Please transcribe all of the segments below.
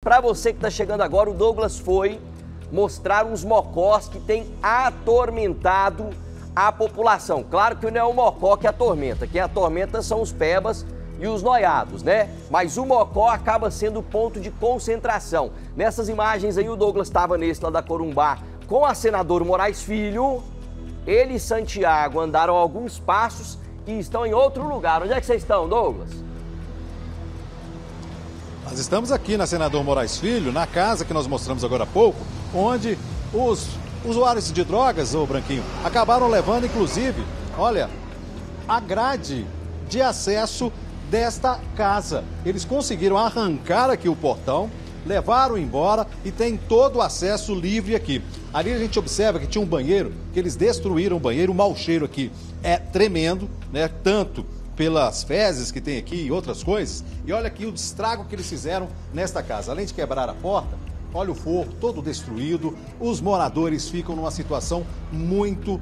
Para você que está chegando agora, o Douglas foi mostrar uns mocós que tem atormentado a população. Claro que não é o mocó que atormenta, quem atormenta são os pebas e os noiados, né? Mas o mocó acaba sendo ponto de concentração. Nessas imagens aí, o Douglas estava nesse lá da Corumbá com a senadora Moraes Filho. Ele e Santiago andaram alguns passos e estão em outro lugar. Onde é que vocês estão, Douglas? Nós estamos aqui na Senador Moraes Filho, na casa que nós mostramos agora há pouco, onde os usuários de drogas, ô Branquinho, acabaram levando, inclusive, olha, a grade de acesso desta casa. Eles conseguiram arrancar aqui o portão, levaram embora e tem todo o acesso livre aqui. Ali a gente observa que tinha um banheiro, que eles destruíram o banheiro, o mau cheiro aqui é tremendo, né? Tanto pelas fezes que tem aqui e outras coisas. E olha aqui o estrago que eles fizeram nesta casa. Além de quebrar a porta, olha o forro todo destruído. Os moradores ficam numa situação muito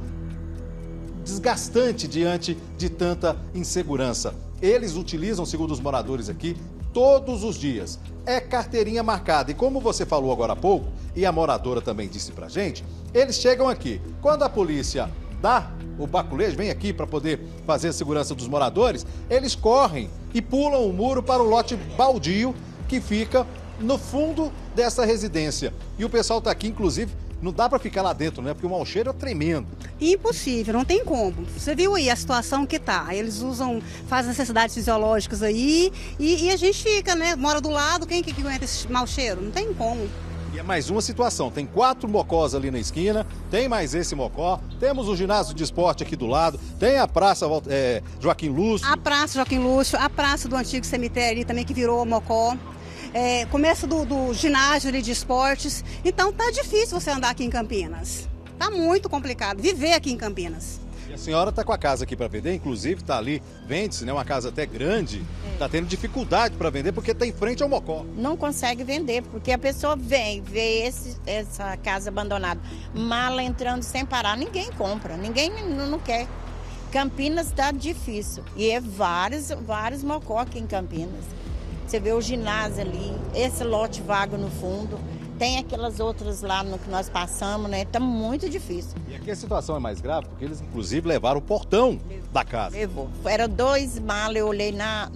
desgastante diante de tanta insegurança. Eles utilizam, segundo os moradores aqui, todos os dias. É carteirinha marcada. E como você falou agora há pouco, e a moradora também disse pra gente, eles chegam aqui. Quando a polícia dá o baculejo, vem aqui para poder fazer a segurança dos moradores, eles correm e pulam o muro para o lote baldio que fica no fundo dessa residência. E o pessoal está aqui, inclusive, não dá para ficar lá dentro, né? Porque o mau cheiro é tremendo. Impossível, não tem como. Você viu aí a situação que tá. Eles fazem necessidades fisiológicas aí e a gente fica, né? Mora do lado, quem que aguenta esse mau cheiro? Não tem como. E é mais uma situação, tem 4 mocós ali na esquina, tem mais esse mocó, temos o ginásio de esporte aqui do lado, tem a praça Joaquim Lúcio. A praça Joaquim Lúcio, a praça do antigo cemitério ali também que virou mocó. Começa do ginásio ali de esportes. Então tá difícil você andar aqui em Campinas. Tá muito complicado viver aqui em Campinas. E a senhora está com a casa aqui para vender, inclusive está ali, vende-se, né? Uma casa até grande, está tendo dificuldade para vender porque está em frente ao mocó. Não consegue vender, porque a pessoa vê essa casa abandonada, mala entrando sem parar, ninguém compra, ninguém não quer. Campinas está difícil e é vários mocó aqui em Campinas. Você vê o ginásio ali, esse lote vago no fundo. Tem aquelas outras lá no que nós passamos, né? Tá muito difícil. E aqui a situação é mais grave, porque eles, inclusive, levaram o portão da casa. Levou. Era 2 malas, eu olhei na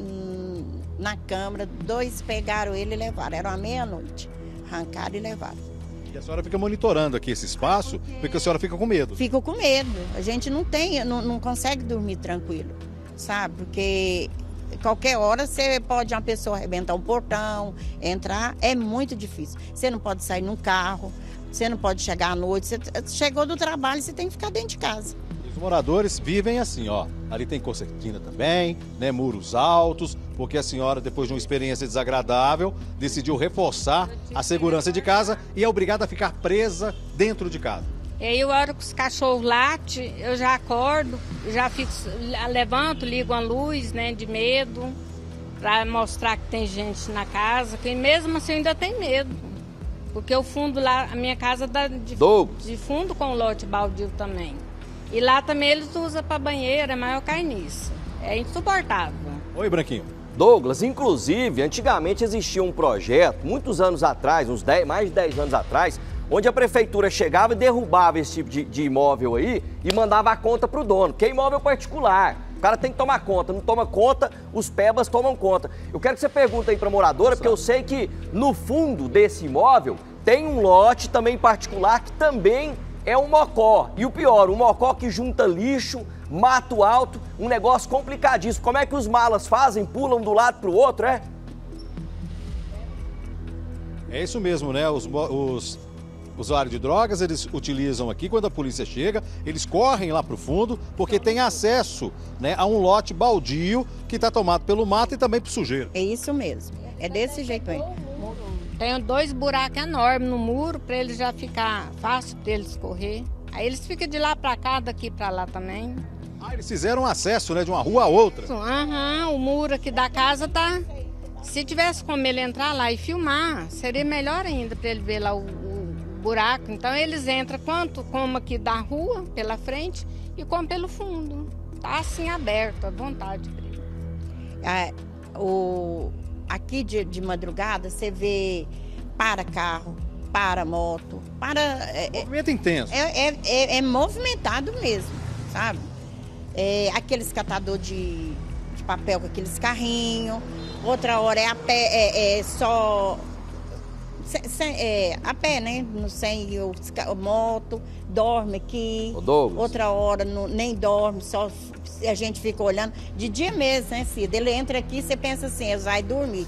câmera, 2 pegaram ele e levaram. Era 00:30, arrancaram e levaram. E a senhora fica monitorando aqui esse espaço, porque a senhora fica com medo. Fico com medo. A gente não consegue dormir tranquilo, sabe? Porque qualquer hora uma pessoa arrebentar um portão, entrar, é muito difícil. Você não pode sair num carro, você não pode chegar à noite, você chegou do trabalho, você tem que ficar dentro de casa. Os moradores vivem assim, ó, ali tem concertina também, né, muros altos, porque a senhora, depois de uma experiência desagradável, decidiu reforçar a segurança de casa e é obrigada a ficar presa dentro de casa. E aí, a hora que os cachorros latem, eu já acordo, já fico, levanto, ligo a luz, né, de medo, para mostrar que tem gente na casa, que mesmo assim eu ainda tenho medo. Porque o fundo lá, a minha casa dá de fundo com o lote baldio também. E lá também eles usam para banheiro, é maior carniça. É insuportável. Oi, Branquinho. Douglas, inclusive, antigamente existia um projeto, muitos anos atrás, mais de 10 anos atrás, onde a prefeitura chegava e derrubava esse tipo de imóvel aí e mandava a conta para o dono, que é imóvel particular. O cara tem que tomar conta, não toma conta, os pebas tomam conta. Eu quero que você pergunte aí para a moradora, porque eu sei que no fundo desse imóvel tem um lote também particular que também é um mocó. E o pior, um mocó que junta lixo, mato alto, um negócio complicadíssimo. Como é que os malas fazem? Pulam do lado para o outro, é? É isso mesmo, né? Os usuários de drogas, eles utilizam aqui, quando a polícia chega, eles correm lá para o fundo, porque tem acesso, né, a um lote baldio que está tomado pelo mato e também por sujeira. É isso mesmo, é desse jeito aí. Tem 2 buracos enormes no muro, para eles já ficar fácil para eles correr. Aí eles ficam de lá para cá, daqui para lá também. Ah, eles fizeram acesso, né, de uma rua a outra. O muro aqui da casa tá... Se tivesse como ele entrar lá e filmar, seria melhor ainda para ele ver lá o buraco. Então eles entram como aqui da rua, pela frente, e como pelo fundo. Tá assim aberto, à vontade para ele. Aqui de madrugada você vê para carro, para moto, para... Movimento intenso. É movimentado mesmo, sabe? Aqueles catador de papel com aqueles carrinhos, outra hora é a pé, a pé, né? Sem moto, dorme aqui. Outra hora nem dorme, só a gente fica olhando. De dia mesmo, né, Cida? Ele entra aqui, você pensa assim, ele vai dormir.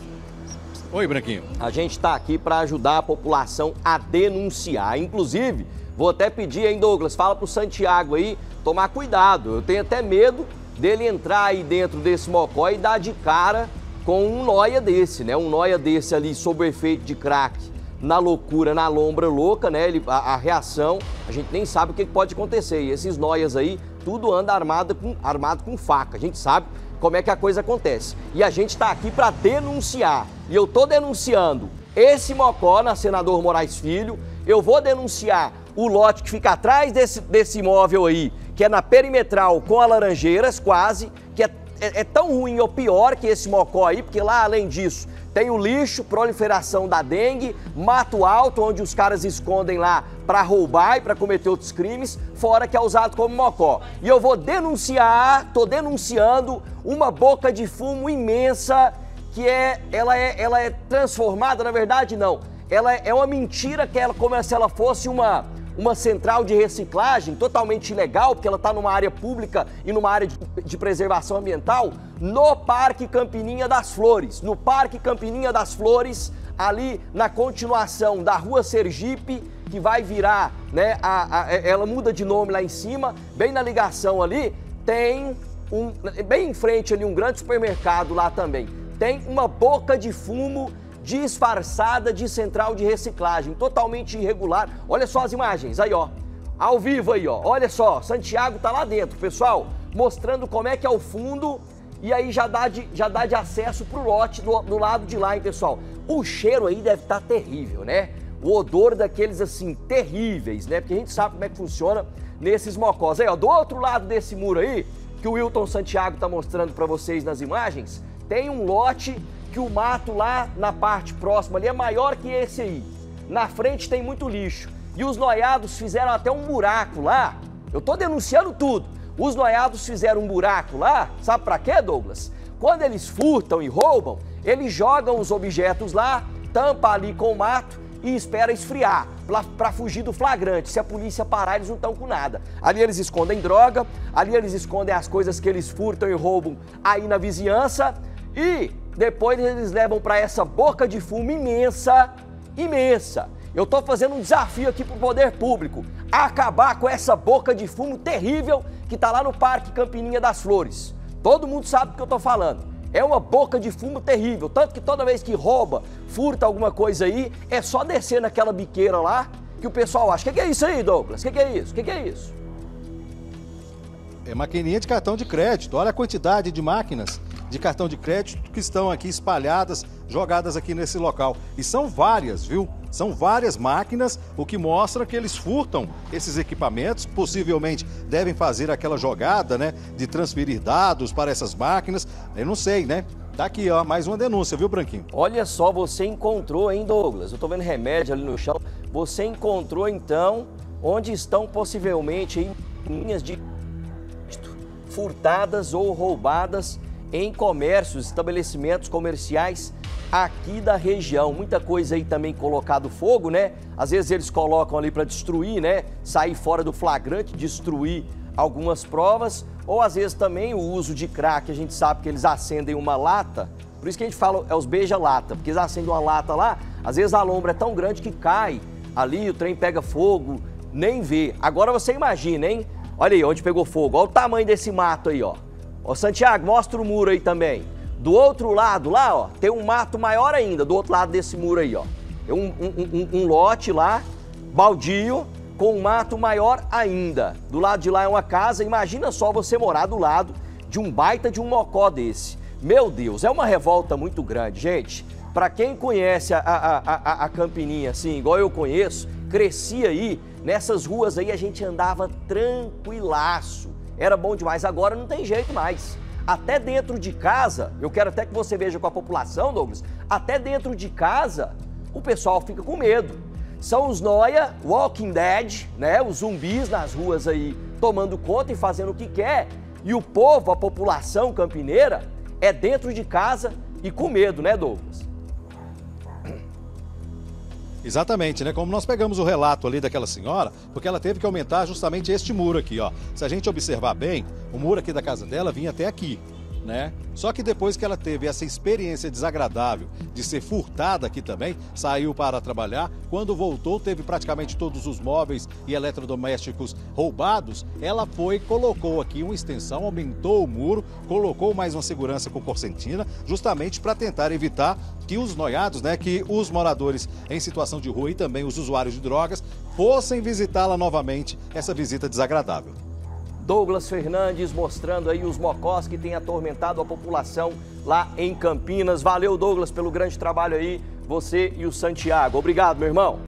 Oi, Branquinho. A gente está aqui para ajudar a população a denunciar. Inclusive, vou até pedir, hein, Douglas, fala pro Santiago aí tomar cuidado. Eu tenho até medo dele entrar aí dentro desse mocó e dar de cara com um nóia desse, né? Um nóia desse ali sob o efeito de crack, na loucura, na lombra louca, né? A reação, a gente nem sabe o que pode acontecer. E esses noias aí, tudo anda armado com faca. A gente sabe como é que a coisa acontece. E a gente está aqui para denunciar. E eu tô denunciando esse mocó na Senador Moraes Filho. Eu vou denunciar o lote que fica atrás desse imóvel aí, que é na Perimetral com a Laranjeiras, quase, que é tão ruim ou pior que esse mocó aí, porque lá, além disso, tem o lixo, proliferação da dengue, mato alto, onde os caras escondem lá para roubar e para cometer outros crimes, fora que é usado como mocó. E eu vou denunciar, tô denunciando uma boca de fumo imensa, que ela é transformada, na verdade não, ela é uma mentira, que ela como se ela fosse uma central de reciclagem totalmente ilegal, porque ela está numa área pública e numa área de preservação ambiental, no Parque Campininha das Flores. No Parque Campininha das Flores, ali na continuação da Rua Sergipe, que vai virar, né, ela muda de nome lá em cima, bem na ligação ali, tem bem em frente ali um grande supermercado lá também. Tem uma boca de fumo disfarçada de central de reciclagem, totalmente irregular. Olha só as imagens, aí ó, ao vivo aí ó, olha só, Santiago tá lá dentro, pessoal, mostrando como é que é o fundo, e aí já dá de acesso pro lote do lado de lá, hein, pessoal. O cheiro aí deve estar terrível, né? O odor daqueles assim, terríveis, né? Porque a gente sabe como é que funciona nesses mocós. Aí ó, do outro lado desse muro aí, que o Wilton Santiago tá mostrando para vocês nas imagens, tem um lote que o mato lá na parte próxima ali é maior que esse aí. Na frente tem muito lixo. E os noiados fizeram até um buraco lá. Eu tô denunciando tudo. Os noiados fizeram um buraco lá, sabe pra quê, Douglas? Quando eles furtam e roubam, eles jogam os objetos lá, tampa ali com o mato e espera esfriar, para fugir do flagrante. Se a polícia parar, eles não estão com nada. Ali eles escondem droga, ali eles escondem as coisas que eles furtam e roubam aí na vizinhança e depois eles levam para essa boca de fumo imensa. Eu tô fazendo um desafio aqui pro poder público, acabar com essa boca de fumo terrível que tá lá no Parque Campininha das Flores. Todo mundo sabe do que eu tô falando. É uma boca de fumo terrível, tanto que toda vez que rouba, furta alguma coisa aí, é só descer naquela biqueira lá que o pessoal acha. O que é isso aí, Douglas? O que é isso? O que é isso? É maquininha de cartão de crédito. Olha a quantidade de máquinas de cartão de crédito que estão aqui espalhadas, jogadas aqui nesse local. E são várias, viu? São várias máquinas, o que mostra que eles furtam esses equipamentos, possivelmente devem fazer aquela jogada, né, de transferir dados para essas máquinas. Eu não sei, né? Tá aqui, ó, mais uma denúncia, viu, Branquinho? Olha só, você encontrou, hein, Douglas? Eu tô vendo remédio ali no chão. Você encontrou, então, onde estão possivelmente aí linhas de furtadas ou roubadas em comércios, estabelecimentos comerciais aqui da região. Muita coisa aí também colocado fogo, né? Às vezes eles colocam ali para destruir, né? Sair fora do flagrante, destruir algumas provas. Ou às vezes também o uso de crack, a gente sabe que eles acendem uma lata. Por isso que a gente fala, é os beija-lata, porque eles acendem uma lata lá, às vezes a lombra é tão grande que cai ali, o trem pega fogo, nem vê. Agora você imagina, hein? Olha aí onde pegou fogo, olha o tamanho desse mato aí, ó. Ó, Santiago, mostra o muro aí também. Do outro lado lá, ó, tem um mato maior ainda, do outro lado desse muro aí, ó. Tem um lote lá, baldio, com um mato maior ainda. Do lado de lá é uma casa, imagina só você morar do lado de um baita de um mocó desse. Meu Deus, é uma revolta muito grande, gente. Pra quem conhece a Campininha, assim, igual eu conheço, cresci aí, nessas ruas aí a gente andava tranquilaço. Era bom demais, agora não tem jeito mais. Até dentro de casa, eu quero até que você veja com a população, Douglas, até dentro de casa, o pessoal fica com medo. São os noia, Walking Dead, né? Os zumbis nas ruas aí tomando conta e fazendo o que quer. E o povo, a população campineira, é dentro de casa e com medo, né, Douglas? Exatamente, né? Como nós pegamos o relato ali daquela senhora, porque ela teve que aumentar justamente este muro aqui, ó. Se a gente observar bem, o muro aqui da casa dela vinha até aqui, né? Só que depois que ela teve essa experiência desagradável de ser furtada aqui também, saiu para trabalhar, quando voltou teve praticamente todos os móveis e eletrodomésticos roubados, ela foi, colocou aqui uma extensão, aumentou o muro, colocou mais uma segurança com corsentina, justamente para tentar evitar que os noiados, né, que os moradores em situação de rua e também os usuários de drogas fossem visitá-la novamente, essa visita desagradável. Douglas Fernandes mostrando aí os mocós que têm atormentado a população lá em Campinas. Valeu, Douglas, pelo grande trabalho aí, você e o Santiago. Obrigado, meu irmão.